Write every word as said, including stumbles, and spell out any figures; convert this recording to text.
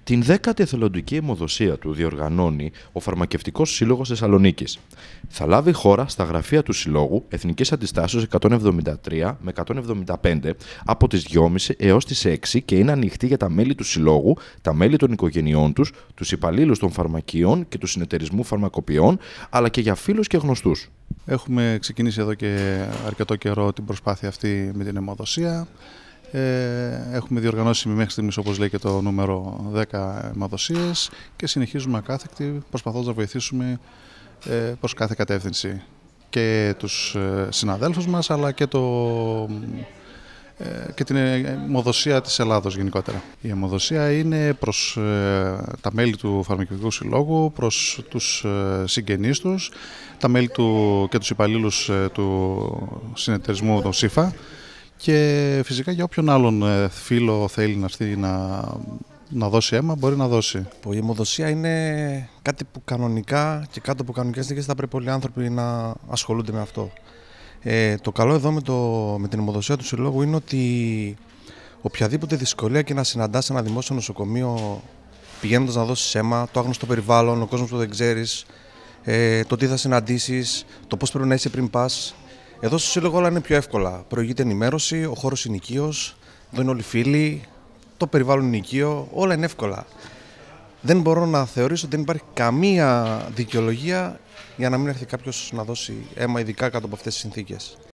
Την δέκατη εθελοντική αιμοδοσία του διοργανώνει ο Φαρμακευτικός Σύλλογος Θεσσαλονίκης. Θα λάβει χώρα στα γραφεία του Συλλόγου Εθνικής Αντιστάσεως εκατόν εβδομήντα τρία με εκατόν εβδομήντα πέντε από τις δυόμιση έως τις έξι και είναι ανοιχτή για τα μέλη του Συλλόγου, τα μέλη των οικογενειών τους, τους υπαλλήλους των φαρμακείων και του συνεταιρισμού φαρμακοποιών, αλλά και για φίλους και γνωστούς. Έχουμε ξεκινήσει εδώ και αρκετό καιρό την προσπάθεια αυτή με την αιμοδοσία. Έχουμε διοργανώσει μέχρι στιγμής, όπως λέει και το νούμερο, δέκα αιμοδοσίες και συνεχίζουμε ακάθεκτη προσπαθώντας να βοηθήσουμε προς κάθε κατεύθυνση και τους συναδέλφους μας, αλλά και, το, και την αιμοδοσία της Ελλάδος γενικότερα. Η αιμοδοσία είναι προς τα μέλη του Φαρμακευτικού Συλλόγου, προς τους συγγενείς τους, τα μέλη του και τους υπαλλήλους του συνεταιρισμού, του ΣΥΦΑ, και φυσικά για όποιον άλλον φίλο θέλει να έρθει να, να δώσει αίμα, μπορεί να δώσει. Η αιμοδοσία είναι κάτι που κανονικά και κάτω από κανονικές συνθήκες θα πρέπει όλοι οι άνθρωποι να ασχολούνται με αυτό. Ε, το καλό εδώ με, το, με την αιμοδοσία του Συλλόγου είναι ότι οποιαδήποτε δυσκολία και να συναντάς σε ένα δημόσιο νοσοκομείο πηγαίνοντας να δώσεις αίμα, το άγνωστο περιβάλλον, ο κόσμος που δεν ξέρεις, ε, το τι θα συναντήσεις, το πώς πρέπει να είσαι πριν πας. Εδώ στο Σύλλογο όλα είναι πιο εύκολα. Προηγείται ενημέρωση, ο χώρος είναι οικείος, εδώ είναι όλοι φίλοι, το περιβάλλον είναι οικείο, όλα είναι εύκολα. Δεν μπορώ να θεωρήσω ότι δεν υπάρχει καμία δικαιολογία για να μην έρθει κάποιος να δώσει αίμα, ειδικά κάτω από αυτές τις συνθήκες.